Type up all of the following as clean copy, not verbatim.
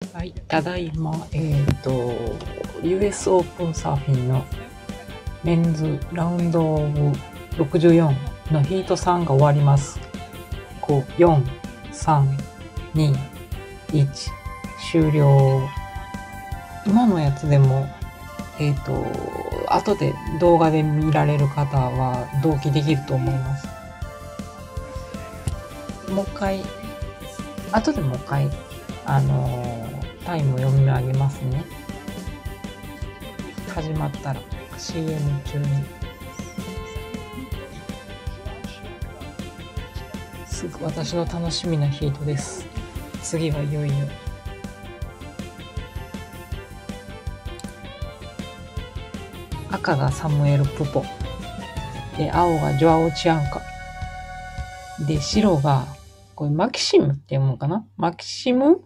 はい、ただいま、US オープンサーフィンのメンズラウンドオブ64のヒート3が終わります。5、4、3、2、1、終了。今のやつでも、後で動画で見られる方は同期できると思います。もう一回、後でもう一回、タイム読み上げますね。始まったら CM 中にすぐ私の楽しみなヒートです。次はいよいよ赤がサムエル・プポで、青がジョアオ・チアンカで、白がこれマキシムって読むのかな、マキシム、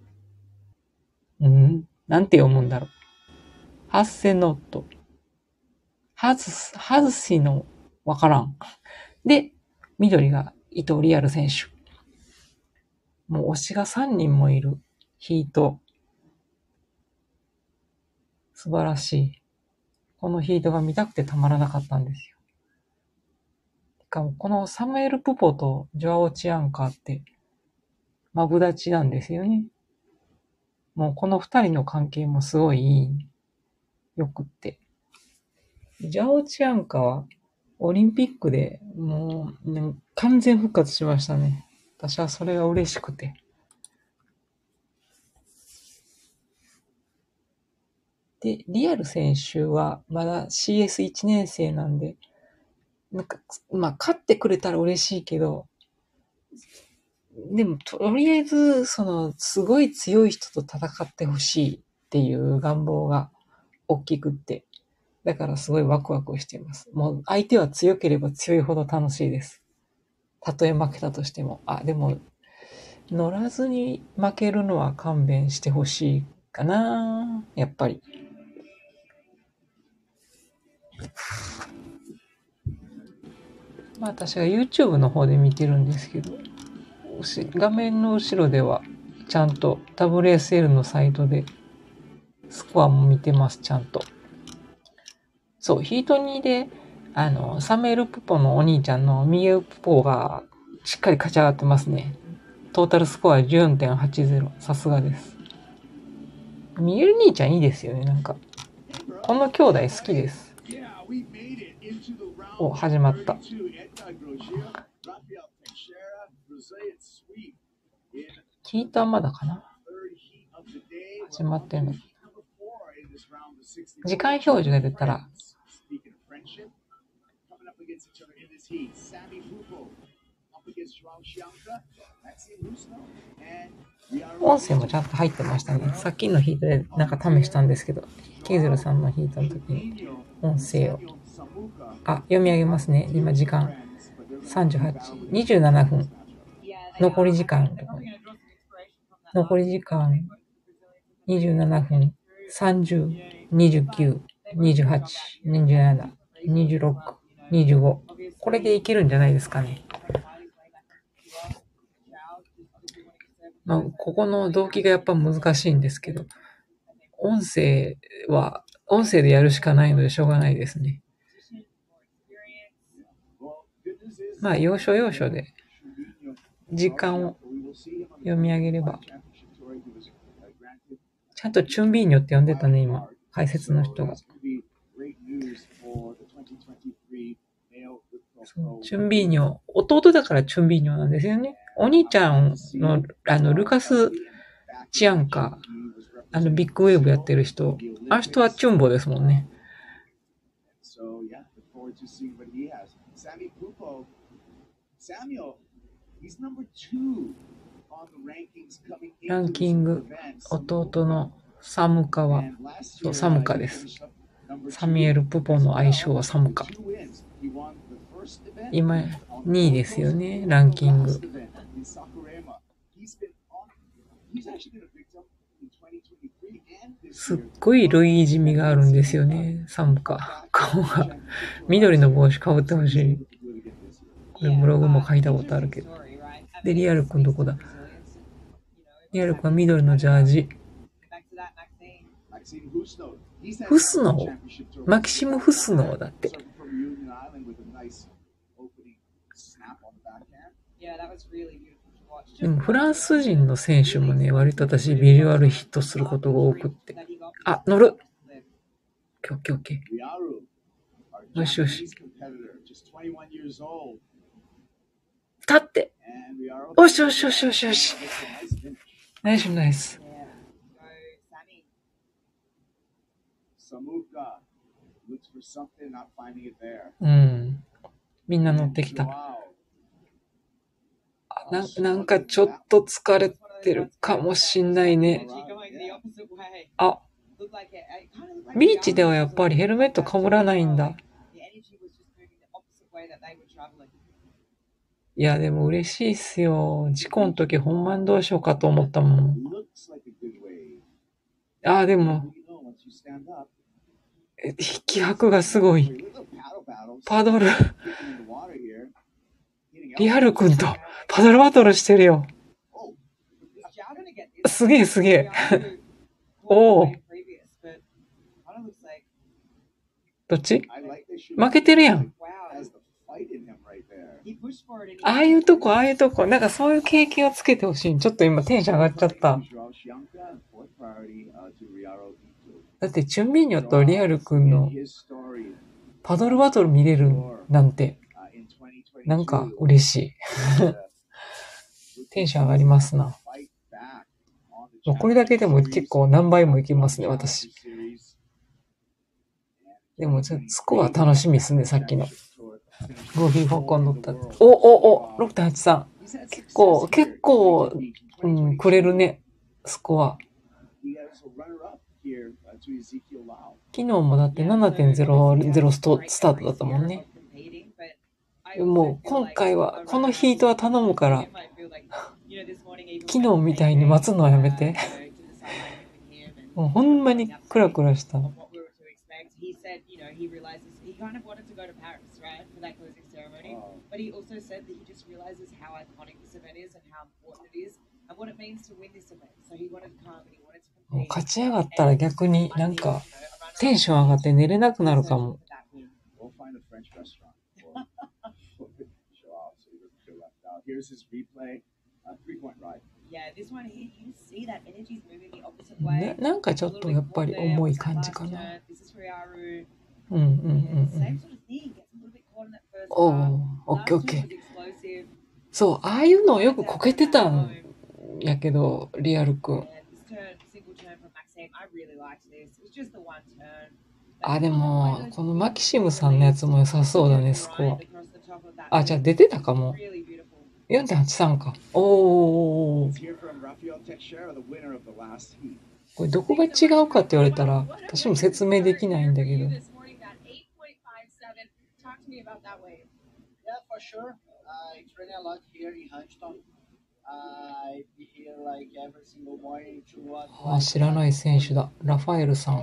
なんて読むんだろう。ハッセノット。ハズシのわからん。で、緑が伊藤リアル選手。もう推しが3人もいるヒート。素晴らしい。このヒートが見たくてたまらなかったんですよ。しかもこのサムエル・プポとジョアオ・チアンカってマブダチなんですよね。もうこの2人の関係もすごいよくって。ジョアオ・チアンカはオリンピックでもう、完全復活しましたね。私はそれが嬉しくて。で、リアル選手はまだ CS1 年生なんで、勝ってくれたら嬉しいけど、でもとりあえず、すごい強い人と戦ってほしいっていう願望が大きくって、だからすごいワクワクしています。もう相手は強ければ強いほど楽しいです。たとえ負けたとしても。でも、乗らずに負けるのは勘弁してほしいかな。やっぱり。私は YouTube の方で見てるんですけど、画面の後ろではちゃんと WSL のサイトでスコアも見てます、ちゃんと。そう、ヒート2で、サムエル・プポのお兄ちゃんのミゲル・プポがしっかり勝ち上がってますね。トータルスコア 14.80。さすがです。ミゲル兄ちゃんいいですよね、なんか。この兄弟好きです。始まった。ヒートはまだかな、始まってんの。時間表示が出たら音声もちゃんと入ってましたね。さっきのヒートでなんか試したんですけど、ケイゼルさんのヒートの時に音声を読み上げますね。今時間38、27分。残り時間27分、30、29、28、27、26、25。これでいけるんじゃないですかね。ここの動機がやっぱ難しいんですけど、音声でやるしかないのでしょうがないですね。要所要所で時間を読み上げれば。ちゃんとチュンビーニョって呼んでたね、今。解説の人が。チュンビーニョ、弟だからチュンビーニョなんですよね。お兄ちゃんの、ルカス・チアンカ、ビッグウェーブやってる人、あの人はチュンボですもんね。ランキング、弟のサムカは、サムカです。サミュエル・プポの愛称はサムカ。今、2位ですよね、ランキング。すっごい類いじみがあるんですよね、サムカ。顔が。緑の帽子かぶってほしい。これブログも書いたことあるけど。で、リアルくんどこだ？リアルくんは緑のジャージ。 フスノーマキシム・フスノーだって。でもフランス人の選手もね、割と私ビジュアルヒットすることが多くって。あ、乗る。オッケーオッケー。よしよし。立って。よしよしよしよしよし。ナイスナイス。うん。みんな乗ってきた。なんかちょっと疲れてるかもしんないね。あ、ビーチではやっぱりヘルメットかぶらないんだ。いや、でも嬉しいっすよ。事故の時ほんまにどうしようかと思ったもん。あ、でも、引き拍がすごい。パドル。リアル君とパドルバトルしてるよ。すげえすげえ。おお。どっち？負けてるやん。ああいうとこ、なんかそういう経験をつけてほしい。ちょっと今テンション上がっちゃった。だってチュンミーニョとリアル君のパドルバトル見れるなんて、なんか嬉しい。テンション上がりますな。これだけでも結構何倍もいけますね、私。でも、スコア楽しみですね、さっきの。ゴーフィーフォーコン乗った。お、6.83。結構、うん、くれるね、スコア。昨日もだって 7.00 スタートだったもんね。もう今回は、このヒートは頼むから、昨日みたいに待つのはやめて。もうほんまにクラクラした。もう勝ち上がったら逆になんかテンション上がって寝れなくなるかも。なんかちょっとやっぱり重い感じかな。おー、オッケーオッケー。そう、ああいうのをよくこけてたんやけど、リアル君。あ、でも、このマキシムさんのやつも良さそうだね、スコア。あ、じゃあ出てたかも。4.83 か。おー。これどこが違うかって言われたら、私も説明できないんだけど。あ、知らない選手だ。ラファエルさん。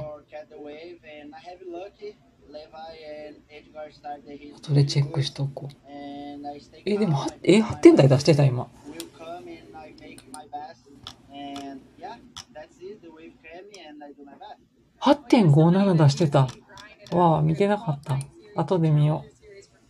後でチェックしとこう。でも、8点台出してた今。8.57 出してた。わあ、見てなかった。後で見よう。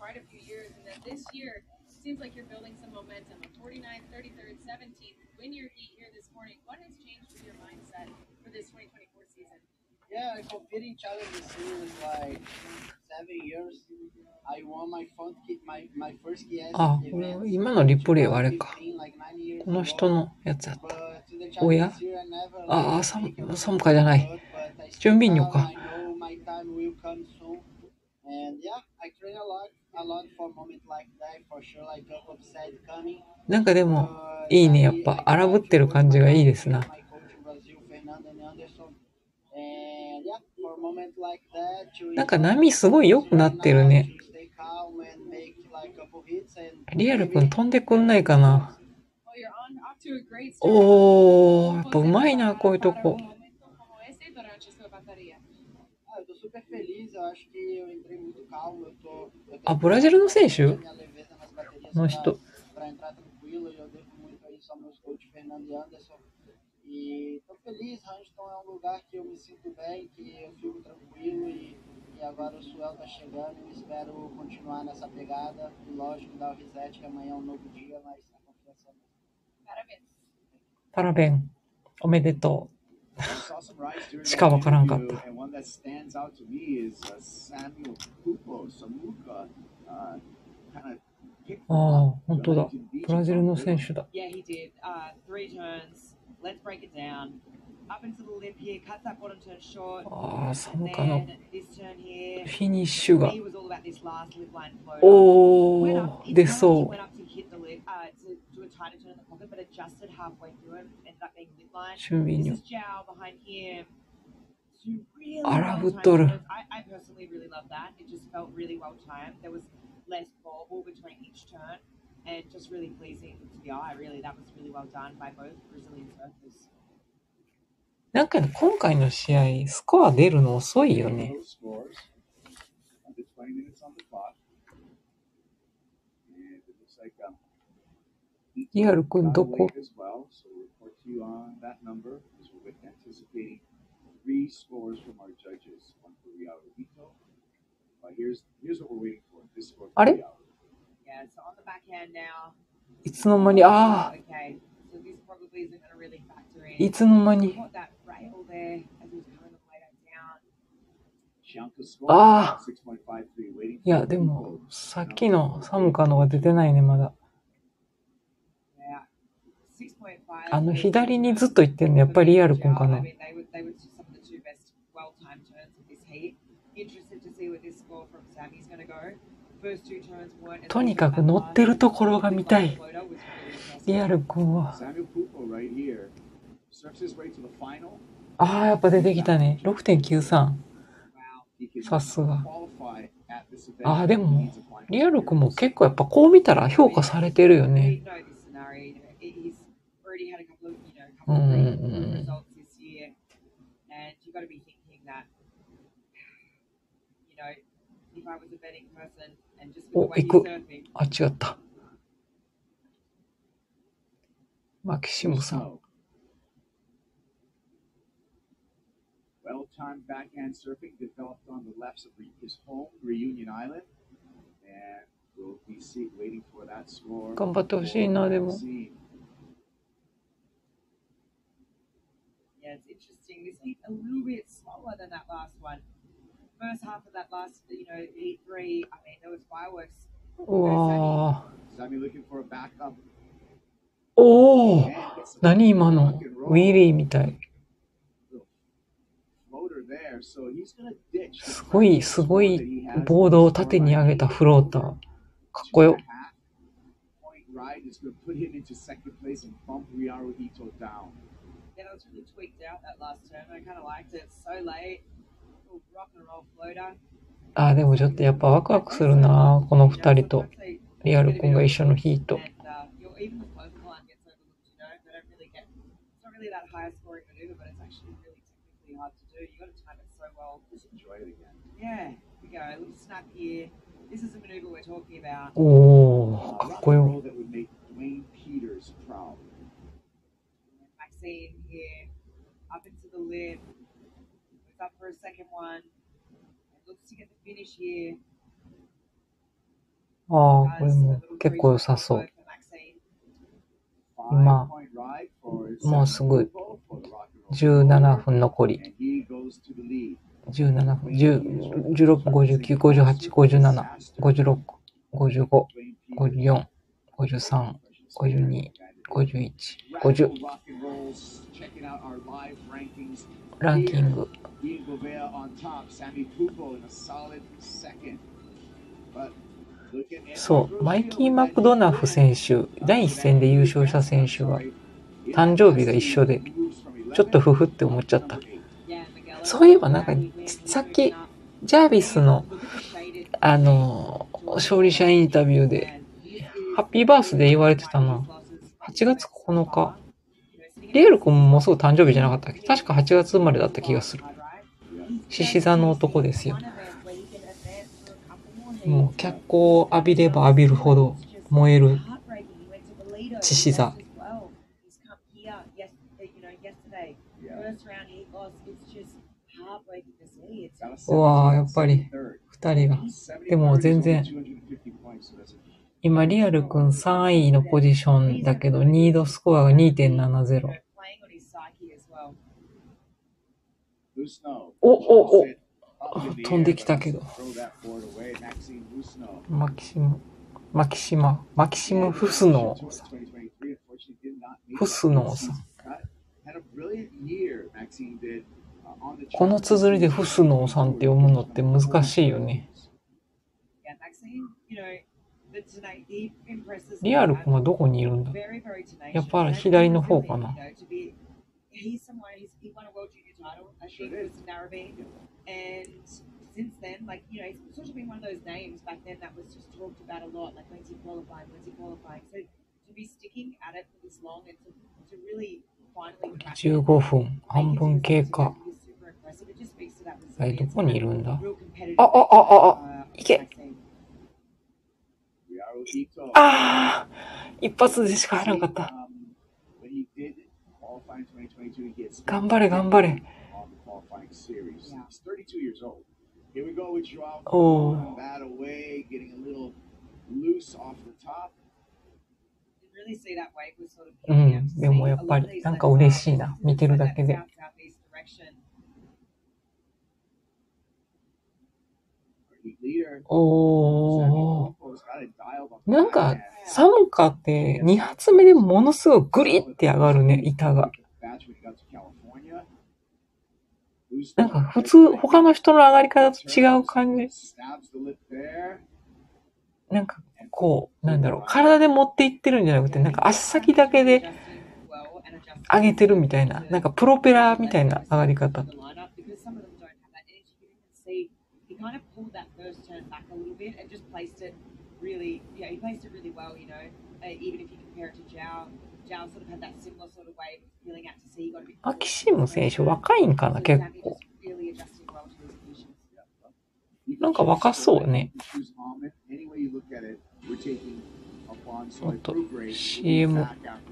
あ、今のリプレイはあれか。この人のやつやった。おや？あ、サムカじゃない。チュンビンニョか。なんかでも、いいね。やっぱ、荒ぶってる感じがいいですな。なんか波すごい良くなってるね。リアル君飛んでくんないかな。おー、やっぱうまいな、こういうとこ。あ、ブラジルの選手？この人。 E tô feliz, Ranchton é um lugar que eu me sinto bem, que eu fico tranquilo e agora o Suel tá chegando e eu espero continuar nessa pegada e lógico dar o reset que amanhã é um novo dia, mas a confiança パラベン、おめでと I saw some rides during う。しか that わからんかっ interview, た。 and one that stands out to me is Samuel Pupo, Samuka, kind of picked あ them あ、 up. 本当だ。 Like in ブラジル beaches の on 選 rhythm. 手だ。 Yeah, he did. 3 turns. Let's break it down. Up into the lip here, cuts that bottom turn short. ああ、サ And ムカの then this turn here. フィニッシュ For が。 me, was all about this last lip line floater. お Went up. ー、 It 出 felt like he そ went up to hit the lip, to do a tighter turn in the pocket, but adjusted halfway through and ended up being lip う。 line. シュンビ This ニョ。 is Zhao behind him. Two really あら、振っ well-timed とる。 turns. I personally really love that. It just felt really well-timed. There was less bobble between each turn and just really pleasing to the eye. Really, that was really well done by both Brazilian surfers. なんかね、今回の試合、スコア出るの遅いよね。 Those scores, under 20 minutes on the clock. And it looks like リアル君 got どこ away as well, so we'll report to you on that number because we're anticipating 3 scores from our judges. One for Riao Ito. Here's what we're waiting for. This score あ for れ Riao. Yeah, so on the backhand now. いつの間に、ああ、 Okay, so this probably isn't going to really factor い in. つの間に。 Caught that rail there as he was coming all the way back down. Chianca score ああ、 6.53. Waiting いや、 for でも、 Pupo. さっきのサムカのが出てないね、まだ。 Yeah, 6.5. あの、左にずっと行ってんの、やっぱりリアル君か I な。 mean, they were some of the 2 best well-timed turns of this heat. Interested to see what this score from Sammy's going to go. First 2 turns weren't as とにかく乗ってるところが見たい。リアル君は。 Samuel Pupo right here surfs his way to the final. ああ、やっぱ出てきたね。6.93。 He can さすが。 qualify at this event. ああ、でも、リアル君も結構やっぱこう見たら評価されてるよね。 He's already had a couple of, Mm, couple of mm, great mm. results this year, and you've got to be thinking that, if I was a betting person and just with the way he's 行く。 surfing, あ、違った。マキシムさん。 So, well-timed backhand surfing developed on the lefts of his home, Reunion Island. And we'll be waiting for that score. 頑張ってほしいな、でも。 yeah, it's interesting. This heat a little bit slower than that last one. First half of that last, heat 3, I mean, there was fireworks. うわー。 Sammy looking for a backup. おお、 And gets a 何今の rock and ウ roll. ィリーみたい。 Floater there, so he's gonna ditch the すごい、すごいボードを縦に上げたフローター。かっこよ。 Point ride is gonna put him into second place and bump Riaru Ito down. Yeah, that was really tweaked out, that last turn. I kind of liked it. So late. Little rock and roll floater. あー、でもちょっとやっぱワクワクするな、この二人と。リアル君が一緒のヒート。 And even the closer line gets overlooked, they don't really get. It's not really that high scoring maneuver, but it's actually really technically hard to do. You got to time it so well. Just enjoy it again. Yeah, here we go. A little snap here. This is the maneuver we're talking about. おー、かっ Rock こ and よ。 roll that would make Dwayne Peters proud. Maxine here, up into the lip. Moves up for a second one. And looks to get the finish here. ああ、これも結構良さそう。 今、もうすぐ17分残り。17分、10 16分、59、58、57、56、55、54、53、52、51、50。ランキング。そう、マイキー・マクドナフ選手、第一戦で優勝した選手は、誕生日が一緒で、ちょっとフフって思っちゃった。そういえばなんか、さっき、ジャービスの、勝利者インタビューで、ハッピーバースデー言われてたな。8月9日。リエル君もすぐ誕生日じゃなかったっけ？確か8月生まれだった気がする。獅子座の男ですよ。もう脚光を浴びれば浴びるほど燃える獅子座。 first round he lost. It's just heartbreaking to see. It's うわー、やっぱり2人が。でも全然、今リアルくん3位のポジションだけど、ニードスコアが 2.70。 playing on his psyche as well. お、飛んできたけど。マキシムフスノーさん。この綴りでフスノーさんって読むのって難しいよね。リアル君はどこにいるんだ？やっぱり左の方かな。 Since then, like, you know, he's sort of been one of those names back then that was just talked about a lot, like, when's he qualifying? So to be sticking at it for this long and to really finally crack it, 15分、半分経過。 is super impressive. It just speaks to that はい、ど resilience こにいるんだ？ real competitive いけ。 一発でしか入らんかった。頑張れ。おー。うん、でもやっぱりなんか嬉しいな、見てるだけで。おー。なんか寒かって2発目でものすごいグリって上がるね、板が。なんか普通、他の人の上がり方と違う感じ。なんかこう、なんだろう、体で持っていってるんじゃなくて、なんか足先だけで上げてるみたいな、なんかプロペラみたいな上がり方。 kind of pulled that first turn back a little bit and just placed it really, yeah, he placed it really well, you know, even if you compare it to Zhao sort of had that similar sort of way of feeling out to see he got a bit マキシム選手若いんかな、結構。なんか若そうね。もっと CM。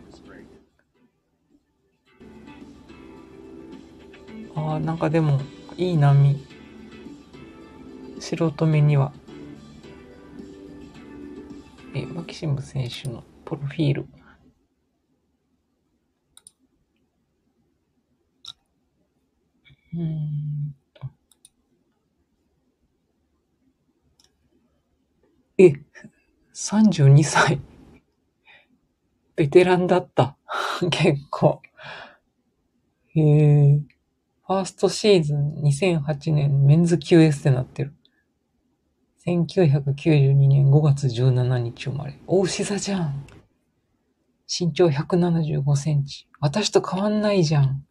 なんかでもいい波。素人目には。マキシム選手のプロフィール。32歳。ベテランだった。結構。ファーストシーズン2008年メンズ QS ってなってる。1992年5月17日生まれ。おうし座じゃん。身長175センチ。私と変わんないじゃん。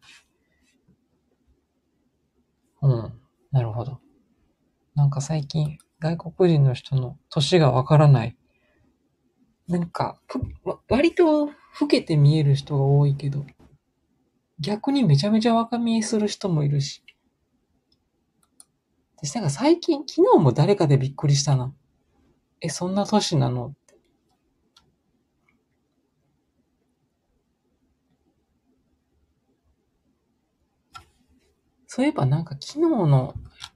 なるほど。なんか最近外国人の人の年がわからない。なんか割と老けて見える人が多いけど、逆にめちゃめちゃ若見えする人もいるし。なんか最近、昨日も誰かでびっくりしたな。そんな年なのって。そういえばなんか昨日の、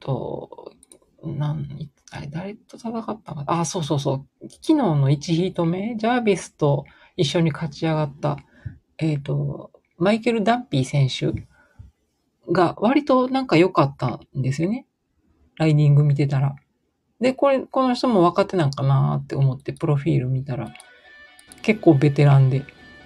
あれ誰と戦ったかな。そう。昨日の1ヒート目、ジャービスと一緒に勝ち上がった、マイケル・ダンピー選手が割となんか良かったんですよね。ライディング見てたら。で、この人も若手なんかなーって思ってプロフィール見たら、結構ベテランで。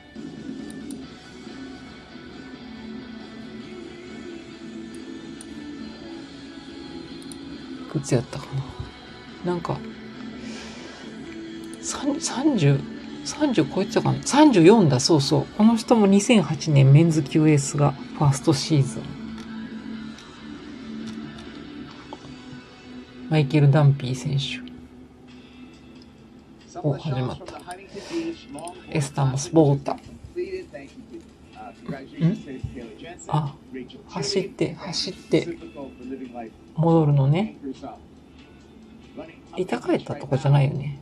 いくつやったかな。なんか、30超えてたかな。34だ、そうそう。この人も2008年メンズ QS がファーストシーズン。マイケル・ダンピー選手。始まった。エスタモス・ボータ。走って戻るのね。板帰ったとかじゃないよね。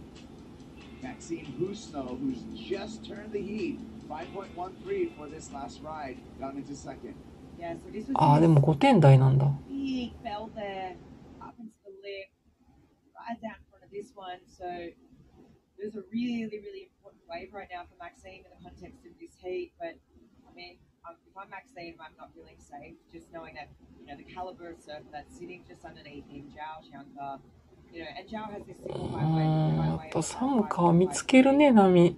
Yeah, so this was ああ、でも5点台なんだ。 big bell there up into the lip, right down in front of this one. So there's a really, really important wave right now for Maxime in the context of this heat. But I mean, if I'm Maxime, I'm not feeling safe. Just knowing that, you know, the caliber of surfer that's sitting just underneath him, Zhao Xiangke, you know, and Zhao has this single high wave, や high っ wave ぱ of サム about カは見 5.5 つけるね、波。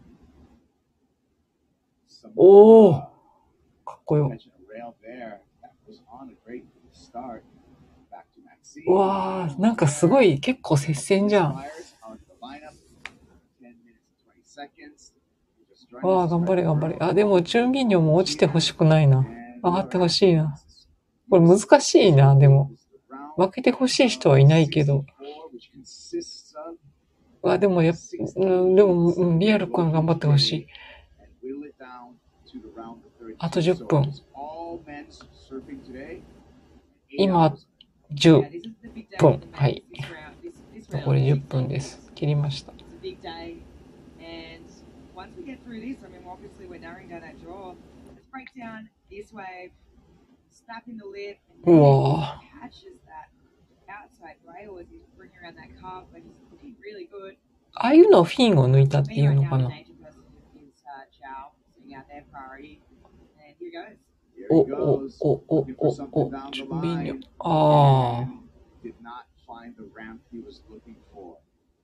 Some おお、かっこよ。 catching a rail there. That was on a great start. Back to Maxime. うわー、なんかすごい、結構接戦じゃん。 Flyers onto the lineup. 10 minutes and 20 seconds. Just joining わあ、 us 頑張れ right 頑張れ。 now. あ、でも、チュンビンニョンも落ちてほしくないな。 And 上がってほ we're しいな。 at これ難しいな、でも。 round 負けてほしい人はいないけど。 64, which consists of わあ、でもでも、リアル君頑張ってほしい。 and whittle it down to the round of 32. あと10 So 分。 it's all men surfing today. 今、 Yeah, 10 this is the big day 分。 for the は men's い。 this round. This 残 round り is 10分です。切りました。 It's a big day, and once we get through this, I mean, obviously we're narrowing down that draw. Let's break down this wave, snap in the lip, and う then わ catches that outside rail as he's bringing around that carb, but he's looking really good. ああいうのをフィンを抜いたって Me いう right の now, か the な。 danger person is Zhao, sitting out there priority, and here goes. Here お、 he お、 goes. お、お、 Looking お、 for お、 something down チ the ュンビンニョン。 line. あ And did not find the ramp he was looking for.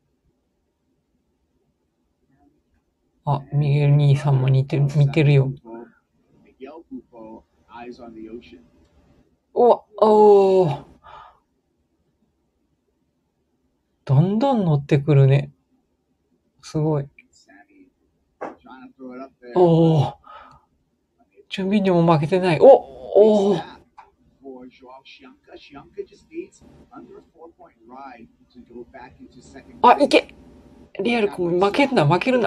あ。あ、ミゲル兄さんも見てるよ。 Miguel Pupo, eyes on the ocean. おー。どんどん乗ってくるね。すごい。 Sammy trying to throw it up there. おー。チュンビンニョンも負けてない。おー。 For Joao Chianca. Chianca just needs under a 4-point ride to go back into second. あ、いけ。リアル君負けるな。 Belts it a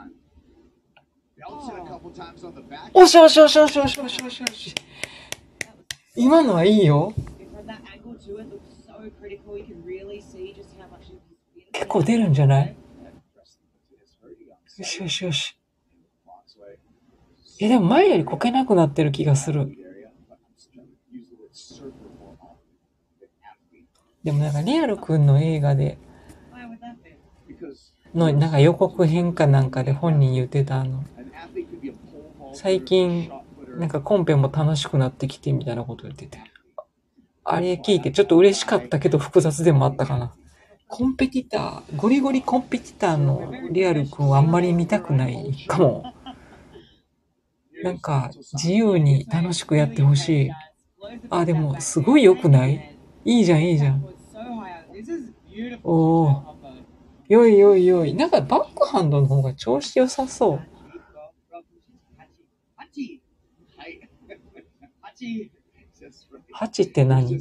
couple times on the back. おしおしおしおしおしおしおしおし。今のはいいよ。 From that angle too, it looks so critical. You can really see just how much of his 結構出るんじゃない？ Is hurting on よしよしよし。 Long's way. でも前よりこけなくなってる気がする。 Area, but I'm just trying to use the word surfer more often than athlete. でもなんかリアル君の映画で Why would that be? Because のなんか予告編かなんかで本人言ってた an athlete could be a pole vaulter, 最近 shot putter, なんかコンペも楽しくなってきてみたいなこと言ってて、あれ聞いてちょっと嬉しかったけど複雑でもあったかな。コンペティター、ゴリゴリコンペティターのリアル君はあんまり見たくないかも。なんか自由に楽しくやってほしい。あ、でもすごい良くない？いいじゃんいいじゃん。おー。よいよいよい。なんかバックハンドの方が調子良さそう。ハチって何？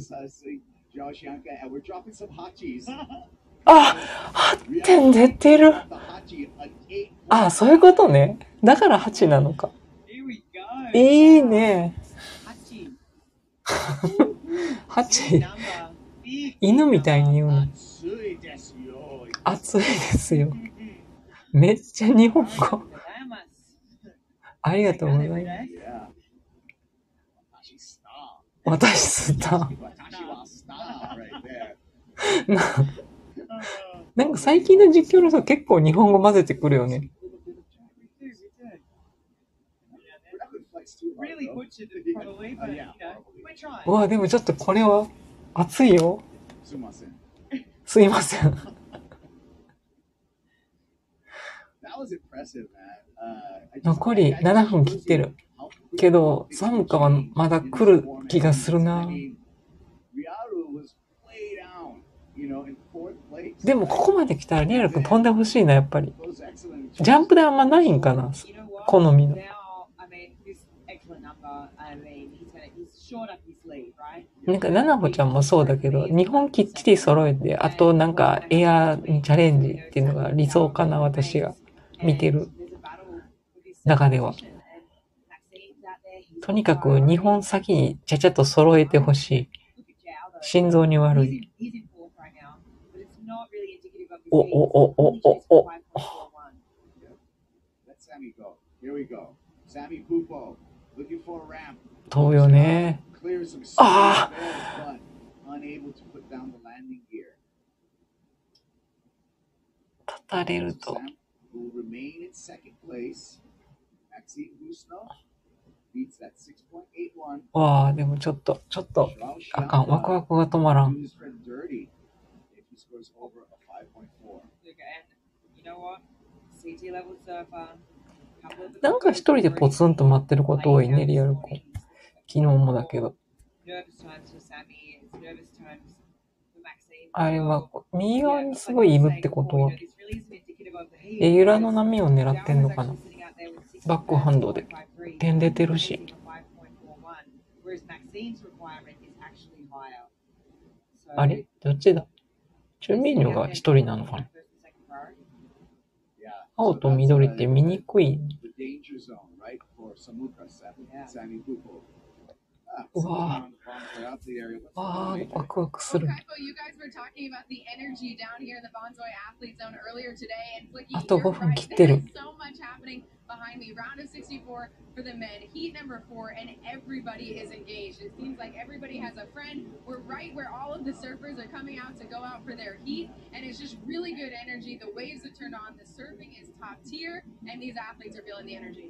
あ、8点出てる。あ、そういうことね。だから8なのか。いいね。8。犬みたいに言うの。暑いですよ。めっちゃ日本語。ありがとうございます。私スター。なんか最近の実況の人結構日本語混ぜてくるよね。うわ、でもちょっとこれは熱いよ。すいません。残り7分切ってる。けど、サムカはまだ来る気がするな。でもここまで来たらリアル君飛んでほしいな、やっぱり。ジャンプであんまないんかな、好みの。なんか、ナナホちゃんもそうだけど、日本きっちり揃えて、あとなんかエアにチャレンジっていうのが理想かな、私が見てる中では。とにかく日本先にちゃちゃっと揃えてほしい。心臓に悪い。おおおおおお。飛ぶよね。 clears some serious あ fails, but unable to put down the landing gear. あ、立たれ So ると。 Sam will remain in second place. Maxime Busno beats that 6.81. わあ、でもちょっと、 Joao あかん。ワクワ Chiampa クが止まら do ん。 his friend dirty if he scores over a 5.4. Look, and you know what? CT level surfer. Couple of the なんか一人でポツンと待ってること多いね、リアルコン。昨日もだけど。 nervous times for Sammy, it's nervous times for Maxime. あれは、右 Yeah, 側に like す I ごい was いるっ saying てこと before, は、 this really is indicative of the heat. エユラの波を狙 Zhao ってんの was かな。 actually sitting out there with バックハンドで。 6.53, 点出てる Sammy し。 was even 5.41, whereas Maxime's requirement is actually higher. So あれどっちだチュンミーニョが一人なのかな。 first and second priority. Yeah. 青と緑って見にくい。 The danger zone, right? For Samudra Yeah. Sami Pupo. うわ on the Bonsoy out the area. What's あ going on, あ、ワ AJ? クワクする。 Kaipo, you guys were talking about the energy down here in the Bonsoy Athlete Zone earlier today, and Flicky, あと you're 5分 right. 切って There る。 is so much happening behind me. Round of 64 for the men, heat number 4, and everybody is engaged. It seems like everybody has a friend. We're right where all of the surfers are coming out to go out for their heat, and it's just really good energy. The waves have turned on, the surfing is top tier, and these athletes are feeling the energy.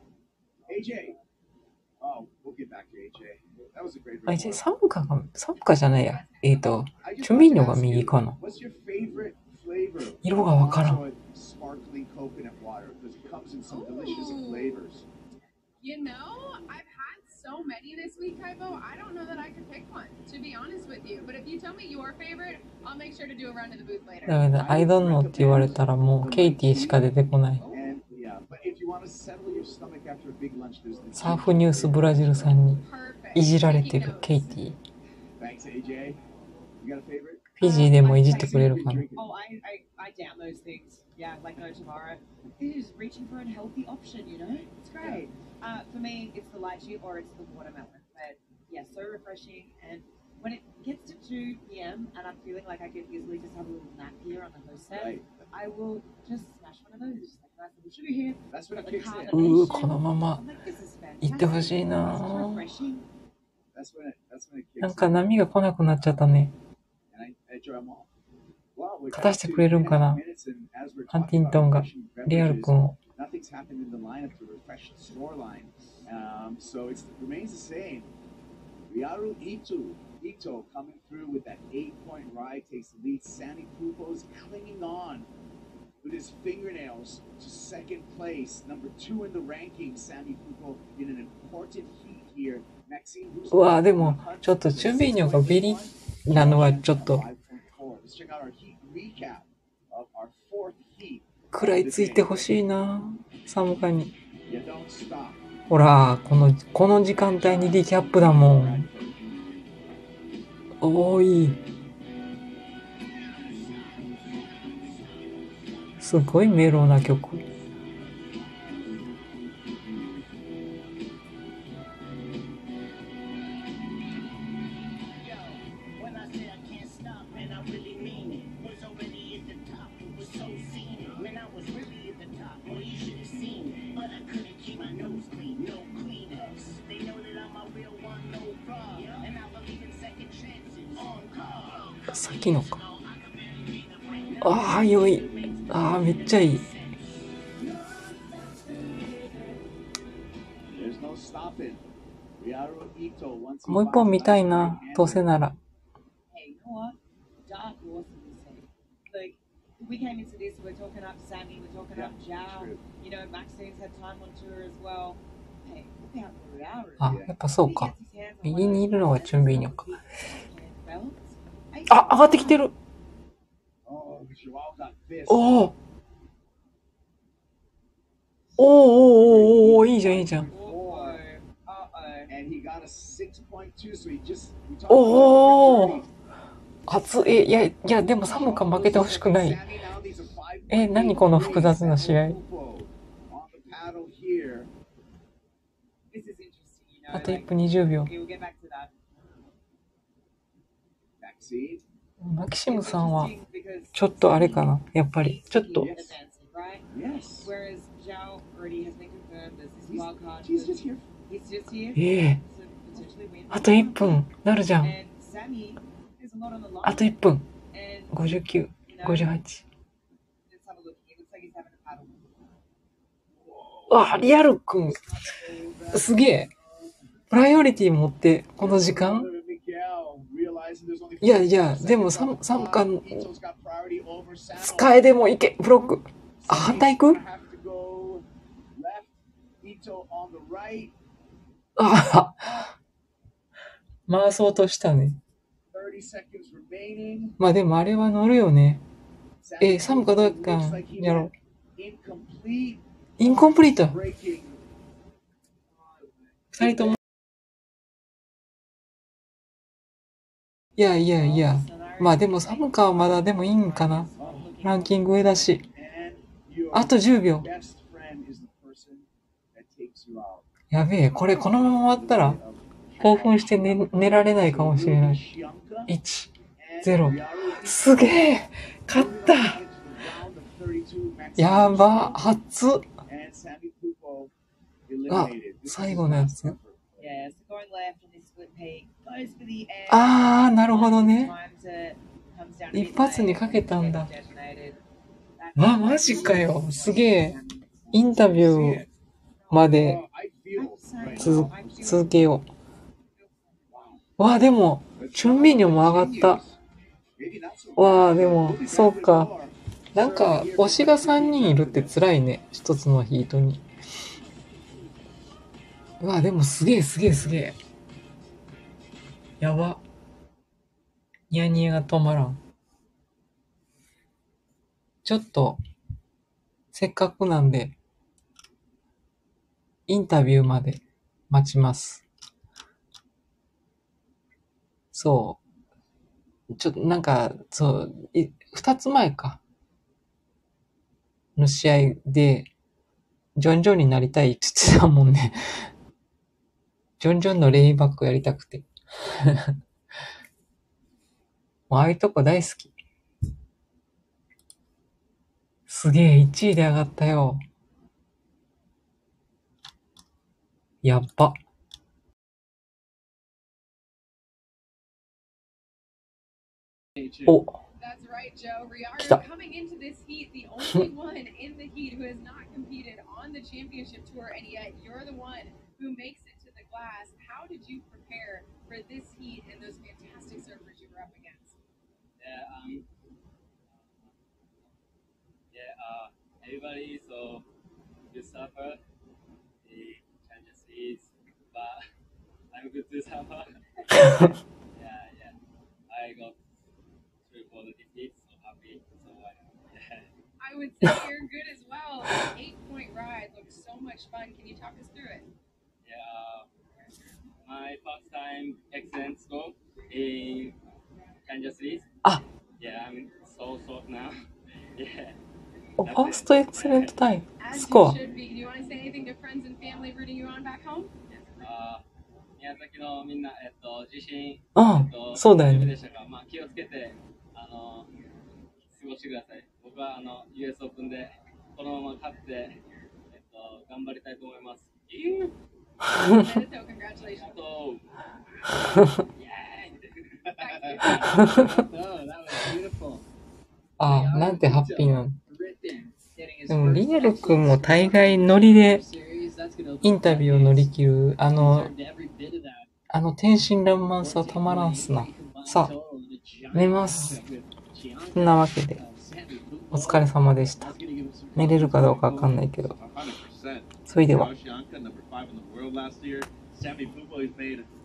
AJ. Oh, we'll get back to AJ. That was a great あ、じゃ report. サムカじゃないや。 I チ just ュンミー want ニ to ョが ask 右 you, かな。 what's your favorite flavor 色が of わからん。 Bonsoy sparkling coconut water? Because it comes in some delicious Ooh. flavors. You know, I've had so many this week, Kaipo. I don't know that I could pick one, to be honest with you. But if you tell me your favorite, I'll make sure to do a run to the booth later. だめだ、I don't know って言われたらもうケイティしか出てこない。 And yeah, but if you want to settle your stomach after a big lunch, there's the サーフニュースブラジルさんに Perfect. いじられて Taking る notes. ケイティ。 Thanks, AJ. You got a favorite? フィジーでもいじってくれるかな。 Oh, I down those things. Yeah, like no tomorrow. It is reaching for a healthy option, you know? It's great. For me, it's the lychee or it's the watermelon. But yeah, so refreshing. And when it gets to 2 p.m. and I'm feeling like I could easily just have a little nap here on the host set, Right. I will just smash one of those. Just like nice little sugar here. That's when it The kicks in. このまま I'm like, this is 行ってほしい fantastic. な This is ぁ。 refreshing. That's when it なん kicks か in. 波が来なくなっちゃったね。 And I enjoy them all. Well, we're 勝た down して to くれるんかな。 3.5 minutes, and as we're ハンティ talking ン about トンが refreshing リアル beverages, 君を。 nothing's happened in the lineup to refresh the scoreline. So it remains the same. Ryaru Ito coming through with that 8-point ride takes the lead. Sammy Pupo's clinging on with his fingernails to second place. Number 2 in the ranking. Sammy Pupo in an important heat here. Maxime うわぁ、でも、ちょっとチュンビーニョがビリなのはちょっと 5.4. Let's check out our heat recap of our fourth heat. 食らいついてほしいなぁ。寒かに。 You don't stop. ほら、この時間帯にリキャップだもん。多い。すごいメロな曲。 When I say I can't stop, man, I really mean it. Was already at the top, it was so scenic. Man, I was really at the top, boy, you should have seen it. But I couldn't keep my nose clean, no Kleenex. They know that I'm a real one, no fraud. And I believe in second chances, on call. 先のか。ああ、良い。ああ、めっちゃいい。 There's no stopping. Ryaru Ito once he もう一本 finds 見たい nice な right。 どうせなら。 Hey, you know what? Dark horse in this thing. Like, we came into this, we're talking up Sammy, we're talking Yeah, up Zhao. true. You know, Maxine's had time on tour as well. Hey, look out for Ryaru. あ、やっぱそう He か。 gets his hands on 右にいるのがチュンビーニョか。 one of those belts. あ、上がってきてる。 Oh, Joao got this. おお。おお、いいじゃん、いいじゃん。 Uh-oh. And he got a 6.2, so he just... we talked お about お。熱い。いや、でもサムカ負けてほしくない。 何この複雑な試合。 On the paddle here. This is interesting, you know. あと1 like, 分20秒。 okay, we'll get back to that. Backseat. マキシムさんは Interesting because ちょっとあれかな。やっぱりちょっと he's advancing, right? Yes. Whereas Zhao already has been confirmed as this wild card. He's just here. He's just here. ええ So potentially actually win. あと1分。なるじゃん。 And Sammy, there's a lot on the line. あと1分。 And 59、 you know, 58。 let's have a look. It looks like he's having a paddle. わ、リアルくん。すげえ。プライオリティ持って、この時間。いやいや、でも三冠、使えでもいけ、ブロック。あ、反対行く？あ回そうとしたね。まあでもあれは乗るよね。サムかどうやったんやろ。インコンプリート。二人とも。いや。まあでもサムカはまだでもいいんかな。ランキング上だし。あと10秒。やべえ、これこのまま終わったら興奮して 寝られないかもしれない。1、0。すげえ、勝った。やば、初。あ、最後のやつ。あー、なるほどね。一発にかけたんだ。あ、マジかよ。すげえ。インタビューまで続けよう。わあ、でも、チュンミーニョも上がった。わあ、でも、そうか。なんか、推しが3人いるって辛いね。一つのヒートに。うわあ、でもすげえ。やば。ニヤニヤが止まらん。ちょっと、せっかくなんで、インタビューまで待ちます。そう。ちょっとなんか、そう、2つ前か。の試合で、ジョンになりたいって言ってたもんね。ジョンのレイバックやりたくて。もうああいうとこ大好き。すげえ、1位で上がったよ。やっば。お、 That's right, Joe. 来た。 Riaru coming into this heat, the only one in the heat who has not competed on the championship tour, and yet you're the one who makes it to the glass. How did you prepare for this heat and those fantastic surfers you were up against? Everybody is so good surfer. The Chinese is, but I'm good to surfer. Yeah. I got through for the defeat, so happy. So I would say you're good as well. That 8-point ride looks so much fun. Can you talk us through it? Yeah, my first time excellent score in Kansas City. Yeah, I'm so soft now. Yeah. ファーストエクセレントタイム As ス you コア。 should be. Do you want to say anything to friends and family rooting you on back home? 宮崎のみんな、地震、 そうだよね。 でしたが、まあ、気をつけて、過ごしてください。僕はUS オープンでこのまま勝って、頑張りたいと思います。 Congratulations. Ah, なんてハッピーなの。でもリエル君も大概ノリでインタビューを乗り切るあの天真爛漫さたまらんすな。さあ、寝ます。そんなわけでお疲れ様でした。寝れるかどうかわかんないけど、それでは。